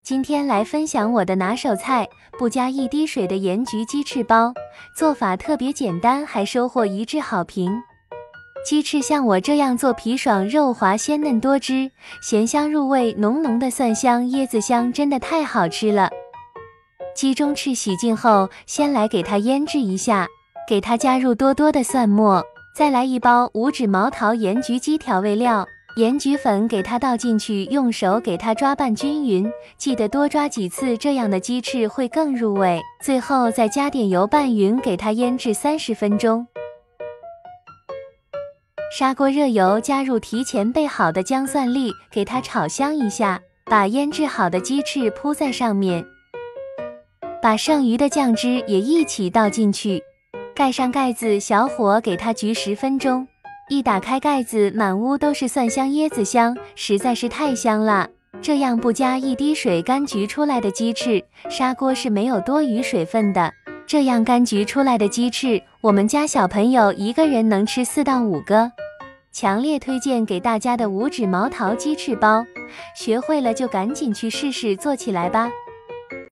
今天来分享我的拿手菜，不加一滴水的盐焗鸡翅包，做法特别简单，还收获一致好评。鸡翅像我这样做，皮爽肉滑，鲜嫩多汁，咸香入味，浓浓的蒜香、椰子香，真的太好吃了。鸡中翅洗净后，先来给它腌制一下，给它加入多多的蒜末，再来1包无脂毛桃盐焗鸡调味料。盐焗粉给它倒进去，用手给它抓拌均匀，记得多抓几次，这样的鸡翅会更入味。最后再加点油拌匀，给它腌制30分钟。砂锅热油，加入提前备好的姜蒜粒，给它炒香一下，把腌制好的鸡翅铺在上面，把剩余的酱汁也一起倒进去，盖上盖子，小火给它焗10分钟。一打开盖子，满屋都是蒜香椰子香，实在是太香了。这样不加一滴水干焗出来的鸡翅，砂锅是没有多余水分的。这样干焗出来的鸡翅，我们家小朋友一个人能吃4到5个。强烈推荐给大家的无脂毛桃鸡翅包，学会了就赶紧去试试做起来吧。